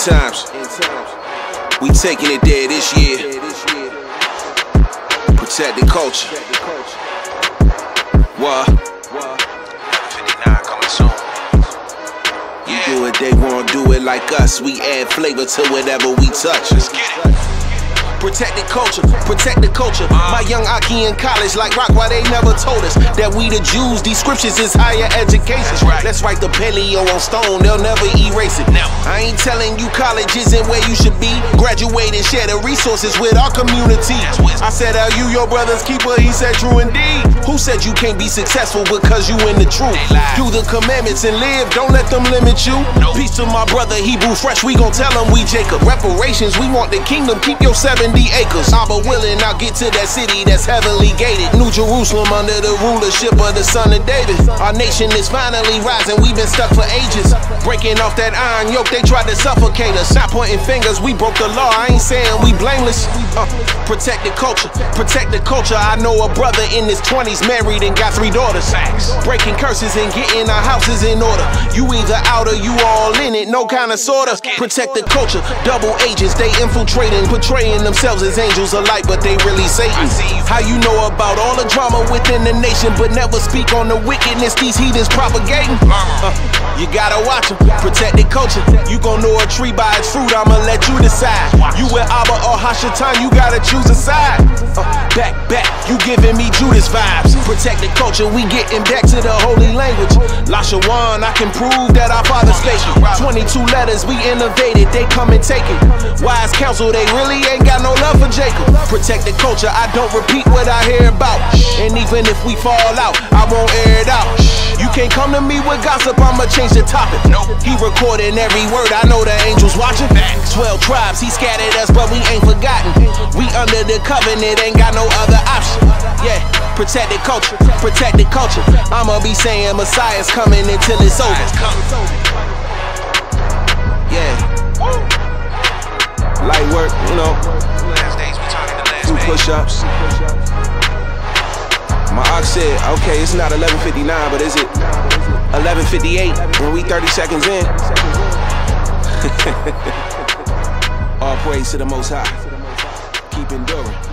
times. We taking it there this year. Protect the culture. What? 59 coming soon. Yeah. Do it, they won't do it like us. We add flavor to whatever we touch. Let's get it. Protect the culture, protect the culture. My young Aki in college like rock, why they never told us that we the Jews, these scriptures is higher education. Right. Let's write the paleo on stone, they'll never erase it. Now, I ain't telling you college isn't where you should be. Graduate and share the resources with our community. I said, are you your brother's keeper? He said, true indeed. Who said you can't be successful because you in the truth? Do the commandments and live, don't let them limit you. Peace to my brother Hebrew Fresh, we gon' tell him we Jacob. Reparations, we want the kingdom, keep your 70 acres. Abba willing, I'll get to that city that's heavenly gated. New Jerusalem under the rulership of the son of David. Our nation is finally rising, we've been stuck for ages. Breaking off that iron yoke, they tried to suffocate us. Not pointing fingers, we broke the law, I ain't saying we blameless. Protect the culture, protect the culture. I know a brother in his 20s married and got 3 daughters. Breaking curses and getting our houses in order. You either out or you all in it, no kind of sorta. Protect the culture, double agents, they infiltrating, portraying themselves as angels of light, but they really Satan. How you know about all the drama within the nation, but never speak on the wickedness these heathens propagating? You gotta watch them, protect the culture. You gon' know a tree by its fruit, I'ma let you decide. You with Abba or Hashatan, you gotta choose a side. Back, you giving me Judas vibes. Protect the culture, we getting back to the holy language. Lashawan, I can prove that our father spake it. 22 letters, we innovated, they come and take it. Wise counsel, they really ain't got no love for Jacob. Protect the culture, I don't repeat what I hear about. And even if we fall out, I won't air it out. You can't come to me with gossip, I'ma change the topic. He recording every word, I know the angels watching. 12 tribes, he scattered us, but we ain't forgotten. We under the covenant, ain't got no other option. Yeah, protect the culture, protect the culture. I'ma be saying Messiah's coming until it's over. Yeah. Light work, you know. Do push-ups. My ox said, okay, it's not 11:59, but is it 11:58 when we 30 seconds in? All praise to the Most High. Keep enduring.